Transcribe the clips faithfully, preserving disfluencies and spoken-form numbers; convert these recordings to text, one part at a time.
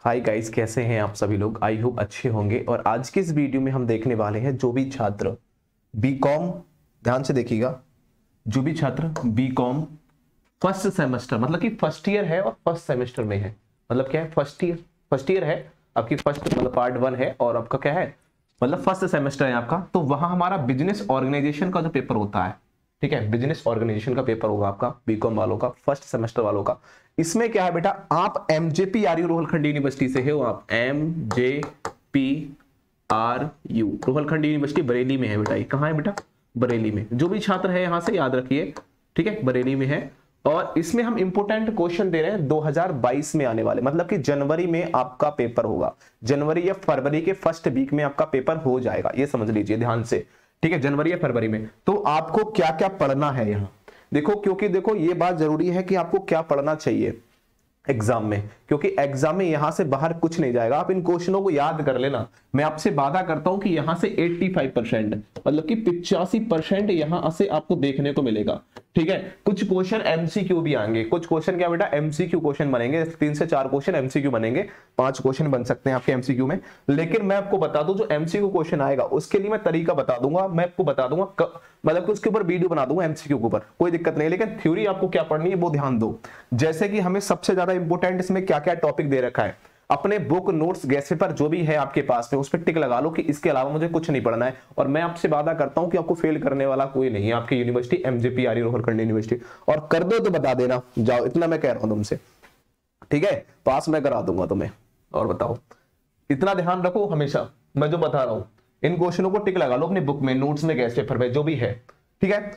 Hi guys, कैसे हैं आप सभी लोग। आई होप अच्छे होंगे। और आज के इस वीडियो में हम देखने वाले हैं जो भी छात्र बीकॉम, ध्यान से देखिएगा, जो भी छात्र बीकॉम फर्स्ट सेमेस्टर मतलब कि फर्स्ट ईयर है और फर्स्ट सेमेस्टर में है, मतलब क्या है, फर्स्ट ईयर फर्स्ट ईयर है आपकी, फर्स्ट मतलब पार्ट वन है और आपका क्या है मतलब फर्स्ट सेमेस्टर है आपका। तो वहां हमारा बिजनेस ऑर्गेनाइजेशन का जो पेपर होता है, ठीक है, बिजनेस ऑर्गेनाइजेशन का पेपर होगा आपका बीकॉम वालों का, फर्स्ट सेमेस्टर वालों का। इसमें क्या है बेटा, आप MJP R U Rohilkhand university से हो, आप M J P R U Rohilkhand university Bareilly में है बेटा। ये कहाँ है बेटा, बरेली में। जो भी छात्र है यहां से याद रखिए, ठीक है, बरेली में है। और इसमें हम इंपोर्टेंट क्वेश्चन दे रहे हैं दो हज़ार बाईस में आने वाले, मतलब कि जनवरी में आपका पेपर होगा, जनवरी या फरवरी के फर्स्ट वीक में आपका पेपर हो जाएगा, ये समझ लीजिए ध्यान से, ठीक है, जनवरी या फरवरी में। तो आपको क्या क्या पढ़ना है यहाँ देखो, क्योंकि देखो ये बात जरूरी है कि आपको क्या पढ़ना चाहिए एग्जाम में, क्योंकि एग्जाम में यहां से बाहर कुछ नहीं जाएगा। आप इन क्वेश्चनों को याद कर लेना। मैं आपसे वादा करता हूं कि यहां से पचासी परसेंट मतलब कि पिचासी परसेंट यहां से आपको देखने को मिलेगा, ठीक है। कुछ क्वेश्चन एमसीक्यू भी आएंगे, कुछ क्वेश्चन क्या बेटा एमसीक्यू क्वेश्चन बनेंगे, तीन से चार क्वेश्चन एमसीक्यू बनेंगे, पांच क्वेश्चन बन सकते हैं आपके एमसीक्यू में। लेकिन मैं आपको बता दूं जो एमसीक्यू क्वेश्चन आएगा उसके लिए मैं तरीका बता दूंगा, मैं आपको बता दूंगा, मतलब कि उसके ऊपर वीडियो बना दूंगा एमसीक्यू के ऊपर, कोई दिक्कत नहीं। लेकिन थ्योरी आपको क्या पढ़नी है वो ध्यान दो। जैसे कि हमें सबसे ज्यादा इंपॉर्टेंट इसमें क्या क्या टॉपिक दे रखा है, अपने बुक नोट्स गैस पेपर जो भी है आपके पास में उस पर टिक लगा लो कि इसके अलावा मुझे कुछ नहीं पढ़ना है। और मैं आपसे वादा करता हूं कि आपको फेल करने वाला कोई नहीं है आपकी university MJP R U Rohilkhand university. और कर दो तो बता देना, जाओ, इतना मैं कह रहा हूं तुमसे, ठीक है, पास मैं करा दूंगा तुम्हें। और बताओ, इतना ध्यान रखो हमेशा, मैं जो बता रहा हूं इन क्वेश्चनों को टिक लगा लो अपनी बुक में, नोट्स में, गैस पेपर में, जो भी है, ठीक है।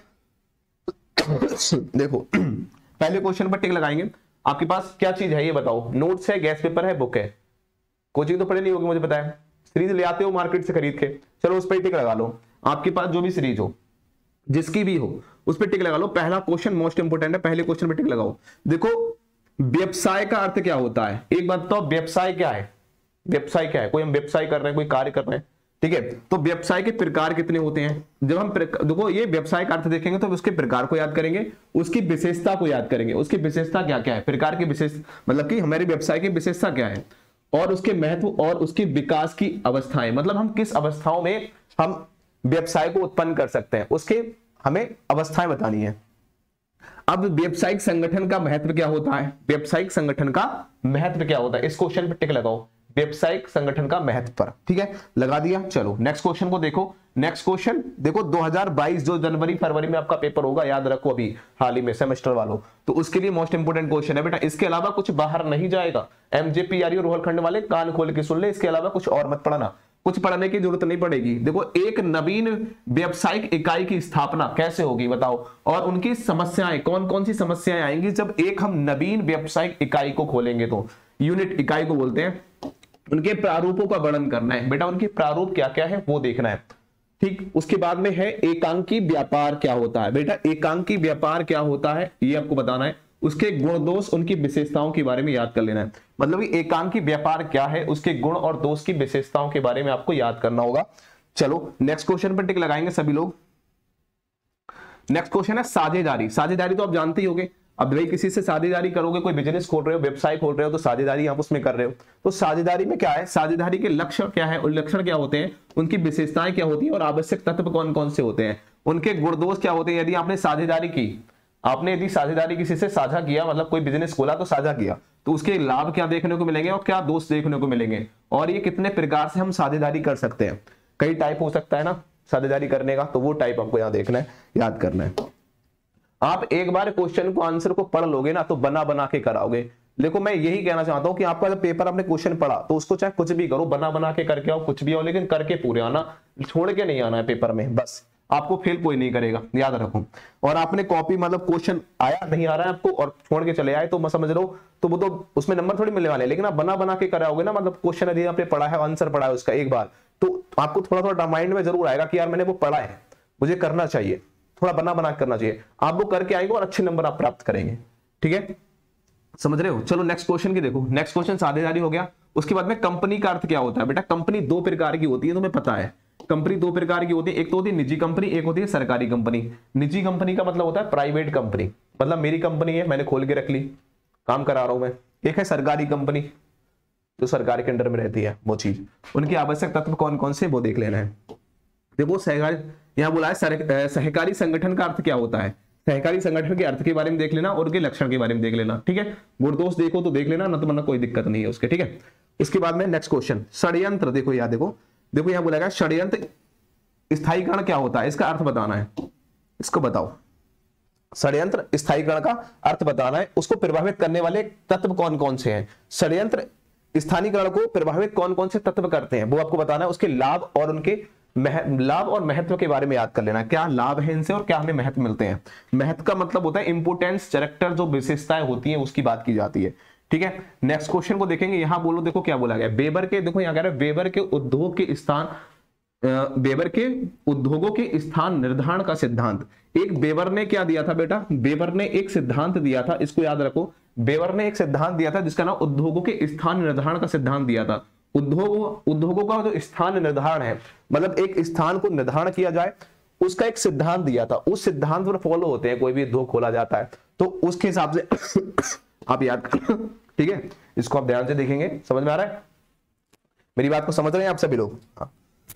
देखो पहले क्वेश्चन पर टिक लगाएंगे। आपके पास क्या चीज है ये बताओ, नोट्स है, गैस पेपर है, बुक है। कोचिंग तो पढ़े नहीं होगी मुझे पता है, सीरीज ले आते हो मार्केट से खरीद के, चलो उस पर टिक लगा लो। आपके पास जो भी सीरीज हो, जिसकी भी हो, उस पर टिक लगा लो। पहला क्वेश्चन मोस्ट इंपोर्टेंट है, पहले क्वेश्चन पर टिक लगाओ। देखो व्यवसाय का अर्थ क्या होता है, एक बात बताओ, व्यवसाय क्या है, व्यवसाय क्या है, कोई हम व्यवसाय कर रहे हैं, कोई कार्य कर रहे हैं, ठीक है। तो व्यवसाय के प्रकार कितने होते हैं, जब हम देखो ये व्यवसाय का अर्थ देखेंगे तो उसके प्रकार को याद करेंगे, उसकी विशेषता को याद करेंगे, उसकी विशेषता क्या क्या है, प्रकार की विशेष मतलब कि हमारे व्यवसाय की विशेषता क्या है, और उसके महत्व और उसके विकास की अवस्थाएं, मतलब हम किस अवस्थाओं में हम व्यवसाय को उत्पन्न कर सकते हैं, उसके हमें अवस्थाएं बतानी है। अब व्यवसायिक संगठन का महत्व क्या होता है, व्यवसायिक संगठन का महत्व क्या होता है, इस क्वेश्चन पर टिक लगाओ, व्यवसायिक संगठन का महत्व पर, ठीक है, लगा दिया। चलो नेक्स्ट क्वेश्चन को देखो। नेक्स्ट क्वेश्चन देखो, दो हज़ार बाईस जो जनवरी फरवरी में आपका पेपर होगा, याद रखो अभी हाल ही में सेमेस्टर वालों, तो उसके लिए मोस्ट इंपोर्टेंट क्वेश्चन है बेटा। इसके अलावा कुछ बाहर नहीं जाएगा। एमजेपी आर यू रोहलखंड वाले कान खोल के सुन ले, इसके अलावा कुछ और मत पढ़ना, कुछ पढ़ने की जरूरत नहीं पड़ेगी। देखो एक नवीन व्यावसायिक इकाई की स्थापना कैसे होगी बताओ, और उनकी समस्याएं कौन कौन सी समस्याएं आएंगी जब एक हम नवीन व्यावसायिक इकाई को खोलेंगे, तो यूनिट इकाई को बोलते हैं। उनके प्रारूपों का वर्णन करना है बेटा, उनके प्रारूप क्या क्या है वो देखना है, ठीक। उसके बाद में है एकांकी व्यापार क्या होता है बेटा, एकांकी व्यापार क्या होता है ये आपको बताना है। उसके गुण दोष, उनकी विशेषताओं के बारे में याद कर लेना है, मतलब कि एकांकी व्यापार क्या है, उसके गुण और दोष की विशेषताओं के बारे में आपको याद करना होगा। चलो नेक्स्ट क्वेश्चन पर टिक लगाएंगे सभी लोग। नेक्स्ट क्वेश्चन है साझेदारी। साझेदारी तो आप जानते ही होंगे, अब भाई किसी से साझेदारी करोगे, कोई बिजनेस खोल रहे हो, व्यवसाय खोल रहे हो, तो साझेदारी आप उसमें कर रहे हो। तो साझेदारी में क्या है, साझेदारी के लक्ष्य क्या है, और लक्षण क्या होते हैं, उनकी विशेषताएं क्या होती हैं, और आवश्यक तत्व कौन कौन से होते हैं, उनके गुण दोष क्या होते हैं। यदि आपने साझेदारी की, आपने यदि साझेदारी किसी से साझा किया, मतलब कोई बिजनेस खोला तो साझा किया, तो उसके लाभ क्या देखने को मिलेंगे और क्या दोष देखने को मिलेंगे, और ये कितने प्रकार से हम साझेदारी कर सकते हैं। कई टाइप हो सकता है ना साझेदारी करने का, तो वो टाइप हमको यहाँ देखना है, याद करना है। आप एक बार क्वेश्चन को आंसर को पढ़ लोगे ना तो बना बना के कराओगे। देखो मैं यही कहना चाहता हूं कि आपका जब पेपर आपने क्वेश्चन पढ़ा तो उसको चाहे कुछ भी करो, बना बना के करके आओ, कुछ भी आओ, लेकिन करके पूरे आना, छोड़ के नहीं आना है पेपर में, बस। आपको फेल कोई नहीं करेगा, याद रखो। और आपने कॉपी मतलब क्वेश्चन आया नहीं आ रहा है आपको और छोड़ के चले आए तो मैं समझ रहा हूं, तो वो तो उसमें नंबर थोड़ी मिलने वाले, लेकिन आप बना बना के कराओगे ना, मतलब क्वेश्चन यदि आपने पढ़ा है, आंसर पढ़ा है उसका एक बार, तो आपको थोड़ा थोड़ा माइंड में जरूर आएगा कि यार मैंने वो पढ़ा है, मुझे करना चाहिए, थोड़ा बना बना करना चाहिए। आप वो करके आएंगे और अच्छे नंबर आप प्राप्त करेंगे, ठीक है, समझ रहे हो। चलो नेक्स्ट क्वेश्चन की देखो। नेक्स्ट क्वेश्चन साझेदारी हो गया। उसके बाद में कंपनी का अर्थ क्या होता है बेटा, कंपनी दो प्रकार की होती है, तुम्हें पता है। कंपनी दो प्रकार की होती है, एक तो होती है निजी कंपनी, एक होती है सरकारी कंपनी। निजी कंपनी का मतलब होता है प्राइवेट कंपनी, मतलब मेरी कंपनी है, मैंने खोल के रख ली, काम करा रहा हूं मैं। एक है सरकारी कंपनी, जो सरकार के अंडर में रहती है वो चीज, उनके आवश्यक तत्व कौन कौन से वो देख लेना है। देखो सहकारी, यहाँ बोला है सहकारी संगठन का अर्थ क्या होता है, सहकारी संगठन के अर्थ के बारे में देख लेना और उनके लक्षण के बारे में देख लेना, ठीक है। गुणदोष देखो तो देख लेना, ना तो वरना कोई दिक्कत नहीं है उसके, ठीक है। उसके बाद में नेक्स्ट क्वेश्चन षड्यंत्र, देखो याद देखो देखो यहाँ बोला गया षड्यंत्र स्थायीकरण क्या होता है, इसका अर्थ बताना है, इसको बताओ। षड्यंत्र स्थायीकरण का अर्थ बताना है, उसको प्रभावित करने वाले तत्व कौन कौन से हैं, षड्यंत्र स्थानीकरण को प्रभावित कौन कौन से तत्व करते हैं वो आपको बताना है, उसके लाभ और उनके लाभ और महत्व के बारे में याद कर लेना, क्या लाभ है इनसे और क्या हमें महत्व मिलते हैं। महत्व का मतलब होता है इंपोर्टेंस, कैरेक्टर, जो विशेषताएं होती हैं उसकी बात की जाती है, ठीक है। नेक्स्ट क्वेश्चन को देखेंगे, यहां बोलो देखो क्या बोला गया, वेबर के, देखो यहाँ कह रहा है वेबर के उद्योग के स्थान, वेबर के उद्योगों के स्थान निर्धारण का सिद्धांत। एक वेबर ने क्या दिया था बेटा, वेबर ने एक सिद्धांत दिया था, इसको याद रखो, वेबर ने एक सिद्धांत दिया था जिसका नाम उद्योगों के स्थान निर्धारण का सिद्धांत दिया था। उद्योग उद्योगों का जो स्थान निर्धारण है, मतलब एक स्थान को निर्धारण किया जाए, उसका एक सिद्धांत दिया था, उस सिद्धांत पर फॉलो होते हैं कोई भी उद्योग खोला जाता है, तो उसके हिसाब से आप याद कर, ठीक है। इसको आप ध्यान से देखेंगे, समझ में आ रहा है, मेरी बात को समझ रहे हैं आप सभी लोग। हाँ।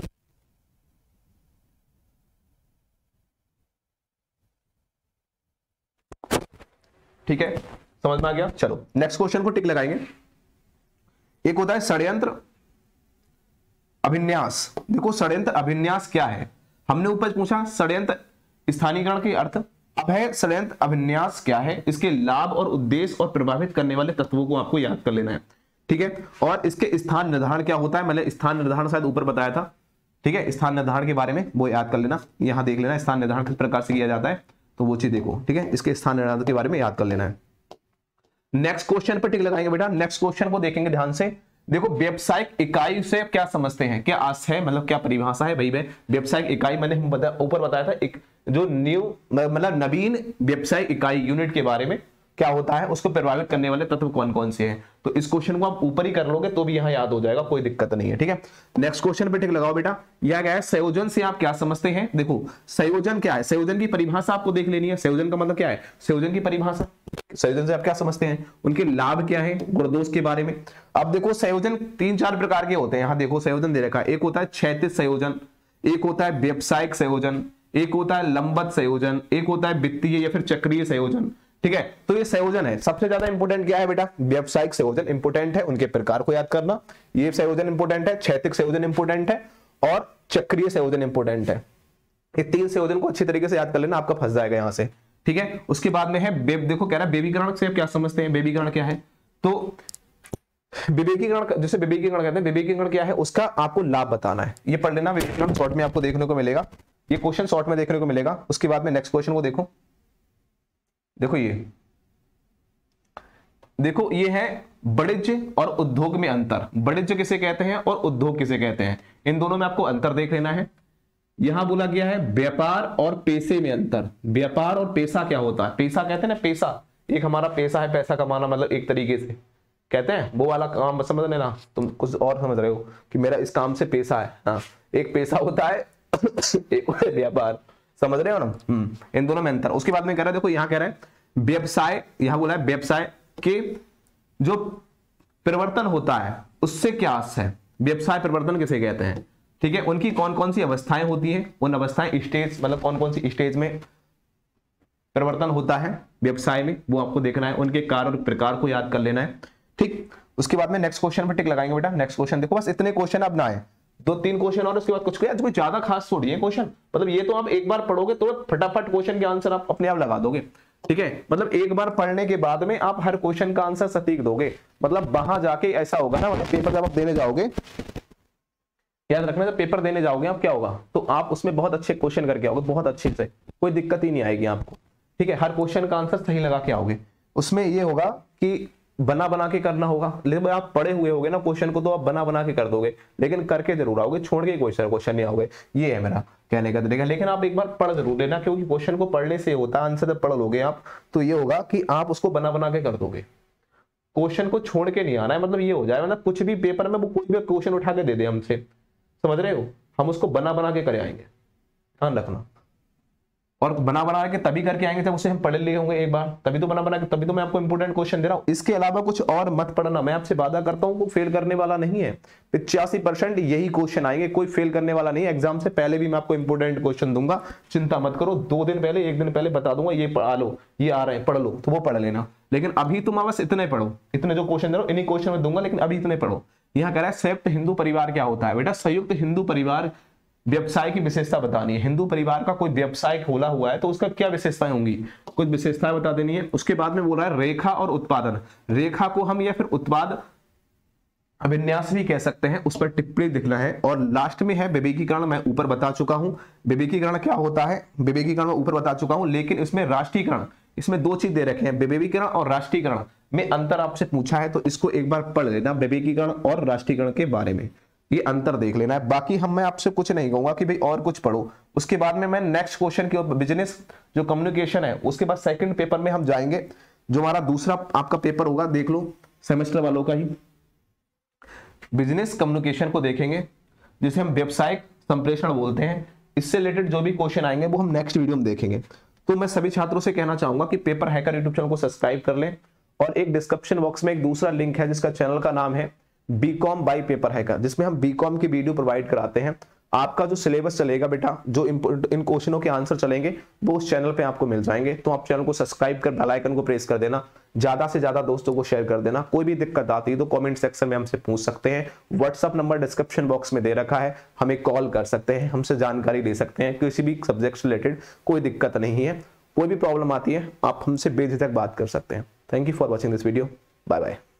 ठीक है, समझ में आ गया। चलो नेक्स्ट क्वेश्चन को टिक लगाएंगे। एक होता है षड्यंत्र अभिन्यास। देखो षड्यंत्र अभिन्यास क्या है, हमने ऊपर पूछा षड्यंत्र स्थानीकरण के अर्थ, अब है षड्यंत्र अभिन्यास क्या है, इसके लाभ और उद्देश्य और प्रभावित करने वाले तत्वों को आपको याद कर लेना है, ठीक है। और इसके स्थान निर्धारण क्या होता है, मैंने स्थान निर्धारण शायद ऊपर बताया था, ठीक है। स्थान निर्धारण के बारे में वो याद कर लेना, यहां देख लेना स्थान निर्धारण किस प्रकार से किया जाता है, तो वो चीज देखो, ठीक है। इसके स्थान निर्धारण के बारे में याद कर लेना है। नेक्स्ट क्वेश्चन पर टिक लगाएंगे बेटा। नेक्स्ट क्वेश्चन को देखेंगे ध्यान से। देखो व्यावसायिक इकाई से क्या समझते हैं, क्या आशय मतलब क्या परिभाषा है भाई। व्यावसायिक इकाई मैंने ऊपर बताया था, एक जो न्यू मतलब नवीन व्यावसायिक इकाई यूनिट के बारे में क्या होता है, उसको प्रभावित करने वाले तत्व कौन कौन से हैं। तो इस क्वेश्चन को आप ऊपर ही कर लोगे तो भी यहाँ याद हो जाएगा, कोई दिक्कत नहीं है, ठीक है। नेक्स्ट क्वेश्चन पे टिक लगाओ बेटा। यह क्या है, संयोजन से आप क्या समझते हैं। देखो संयोजन क्या है, संयोजन की परिभाषा आपको देख लेनी है। संयोजन का मतलब क्या है, संयोजन की परिभाषा, संयोजन से आप क्या समझते हैं, उनके लाभ क्या है, गुणदोष के बारे में। अब देखो संयोजन तीन चार प्रकार के होते हैं, यहाँ देखो संयोजन दे रखा है। एक होता है क्षैतिज संयोजन, एक होता है व्यावसायिक संयोजन, एक होता है लंबवत संयोजन, एक होता है वित्तीय या फिर चक्रीय संयोजन, ठीक है। तो ये संयोजन है, सबसे ज्यादा इंपोर्टेंट क्या है बेटा, व्यावसायिक संयोजन इंपोर्टेंट है, उनके प्रकार को याद करना, ये संयोजन इंपोर्टेंट है, क्षैतिज संयोजन इंपोर्टेंट है और चक्रीय संयोजन इंपोर्टेंट है। ये तीन संयोजन को अच्छी तरीके से याद कर लेना, आपका फंस जाएगा यहाँ से, ठीक है। उसके बाद में है बेब, देखो कह रहा है बेबीकरण से आप क्या समझते हैं, बेबीकरण क्या है। तो विवेकीकरण, जैसे विवेकीकरण कहते हैं, विवेकीकरण क्या है उसका आपको लाभ बताना है, ये पढ़ लेना। विवेकीकरण शॉर्ट में आपको देखने को मिलेगा, ये क्वेश्चन शॉर्ट में देखने को मिलेगा। उसके बाद में नेक्स्ट क्वेश्चन को देखो, देखो ये देखो ये है वाणिज्य और उद्योग में अंतर। वाणिज्य किसे कहते हैं और उद्योग किसे कहते हैं, इन दोनों में आपको अंतर देख लेना है। यहां बोला गया है व्यापार और पेशे में अंतर। व्यापार और पेशा क्या होता है, पेशा कहते हैं ना, पेशा एक हमारा पेशा है, पैसा कमाना, मतलब एक तरीके से कहते हैं वो वाला काम समझ लेना। तुम कुछ और समझ रहे हो कि मेरा इस काम से पेशा है, हाँ एक पेशा होता है एक व्यापार, समझ रहे हो ना। हम्म इन दोनों में अंतर। उसके बाद में कह रहा है, देखो यहाँ कह रहा है व्यवसाय, यहां बोला है व्यवसाय के जो परिवर्तन होता है उससे क्या आशय है, व्यवसाय परिवर्तन किसे कहते हैं, ठीक है। उनकी कौन कौन सी अवस्थाएं होती हैं, उन अवस्थाएं स्टेज, मतलब कौन कौन सी स्टेज में परिवर्तन होता है व्यवसाय में, वो आपको देखना है। उनके कार्य और प्रकार को याद कर लेना है, ठीक। उसके बाद में नेक्स्ट क्वेश्चन पर टिक लगाएंगे बेटा। नेक्स्ट क्वेश्चन देखो, बस इतने क्वेश्चन अब ना आए, दो तीन क्वेश्चन और उसके बाद कुछ कोई ज्यादा खास थोड़ी है क्वेश्चन, मतलब ये तो आप एक बार पढ़ोगे तो फटाफट क्वेश्चन के आंसर आप अपने आप लगा दोगे, ठीक है। मतलब एक बार पढ़ने के बाद में आप हर क्वेश्चन का आंसर सटीक दोगे, मतलब वहां जाके ऐसा होगा ना, मतलब पेपर जब आप देने जाओगे, याद रखना जब पेपर देने जाओगे आप क्या होगा, तो आप उसमें बहुत अच्छे क्वेश्चन करके आओगे, बहुत अच्छे से, कोई दिक्कत ही नहीं आएगी आपको, ठीक है। हर क्वेश्चन का आंसर सही लगा के आओगे। उसमें ये होगा कि बना बना के करना होगा, लेकिन आप पढ़े हुए होगे ना क्वेश्चन को तो आप बना बना के कर दोगे, लेकिन करके जरूर आओगे, छोड़ के क्वेश्चन क्वेश्चन नहीं आओगे, ये है मेरा कहने का तरीका। लेकिन आप एक बार पढ़ जरूर लेना, क्योंकि क्वेश्चन को पढ़ने से होता है, आंसर जब पढ़ लोगे आप तो ये होगा कि आप उसको बना बना के कर दोगे, क्वेश्चन को छोड़ के नहीं आना है। मतलब ये हो जाए, मतलब कुछ भी पेपर में वो कोई भी क्वेश्चन उठा के दे दे हमसे, समझ रहे हो, हम उसको बना बना के कर आएंगे, ध्यान रखना। और बना बना के तभी करके आएंगे जब उसे हम पढ़ लिए होंगे एक बार, तभी तो बना बना के, तभी तो मैं आपको इंपोर्टेंट क्वेश्चन दे रहा हूं। इसके अलावा कुछ और मत पढ़ना, मैं आपसे वादा करता हूं, कोई फेल करने वाला नहीं है। पिचासी परसेंट यही क्वेश्चन आएंगे, कोई फेल करने वाला नहीं है। एग्जाम से पहले भी मैं आपको इंपोर्टेंट क्वेश्चन दूंगा, चिंता मत करो। दो दिन पहले, एक दिन पहले बता दूंगा ये पढ़ा लो, ये आ रहे हैं पढ़ लो, तो वो पढ़ लेना। लेकिन अभी तुम बस इतने पढ़ो, इतने जो क्वेश्चन दे रहा हूं इन्हीं क्वेश्चन में दूंगा, लेकिन अभी इतने पढ़ो। यहाँ कह रहा है संयुक्त हिंदू परिवार क्या होता है। बेटा संयुक्त हिंदू परिवार व्यवसाय की विशेषता बतानी है। हिंदू परिवार का कोई व्यवसाय खोला हुआ है तो उसका क्या विशेषताएं होंगी, कुछ विशेषताएं बता देनी है। उसके बाद में बोल रहा है रेखा और उत्पादन, रेखा को हम या फिर उत्पाद अभिन्यास भी कह सकते हैं, उस पर टिप्पणी लिखना है। और लास्ट में है विवेकीकरण, मैं ऊपर बता चुका हूं विवेकीकरण क्या होता है, विवेकीकरण में ऊपर बता चुका हूं। लेकिन इसमें राष्ट्रीयकरण, इसमें दो चीज दे रखे हैं, विवेकीकरण और राष्ट्रीयकरण में अंतर आपसे पूछा है, तो इसको एक बार पढ़ लेना, विवेकीकरण और राष्ट्रीयकरण के बारे में ये अंतर देख लेना है। बाकी हम मैं आपसे कुछ नहीं कहूंगा कि भाई और कुछ पढ़ो। उसके बाद में मैं नेक्स्ट क्वेश्चन की ओर, बिजनेस जो कम्युनिकेशन है उसके बाद सेकंड पेपर में हम जाएंगे, जो हमारा दूसरा आपका पेपर होगा, देख लो सेमेस्टर वालों का ही, बिजनेस कम्युनिकेशन को देखेंगे, जिसे हम व्यवसायिक संप्रेषण बोलते हैं। इससे रिलेटेड जो भी क्वेश्चन आएंगे वो हम नेक्स्ट वीडियो में देखेंगे। तो मैं सभी छात्रों से कहना चाहूंगा कि पेपर हैकर यूट्यूब चैनल को सब्सक्राइब कर लें, और एक डिस्क्रिप्शन बॉक्स में एक दूसरा लिंक है जिसका चैनल का नाम है बीकॉम बाय पेपर हैकर, जिसमें हम बीकॉम की वीडियो प्रोवाइड कराते हैं। आपका जो सिलेबस चलेगा बेटा, जो इन क्वेश्चनों के आंसर चलेंगे वो उस चैनल पे आपको मिल जाएंगे। तो आप चैनल को सब्सक्राइब कर बेल आइकन को प्रेस कर देना, ज्यादा से ज्यादा दोस्तों को शेयर कर देना। कोई भी दिक्कत आती है तो कमेंट सेक्शन में हमसे पूछ सकते हैं, व्हाट्सअप नंबर डिस्क्रिप्शन बॉक्स में दे रखा है, हमें कॉल कर सकते हैं, हमसे जानकारी ले सकते हैं, किसी भी सब्जेक्ट से रिलेटेड कोई दिक्कत नहीं है। कोई भी प्रॉब्लम आती है आप हमसे बेझिझक बात कर सकते हैं। Thank you for watching this video, bye bye.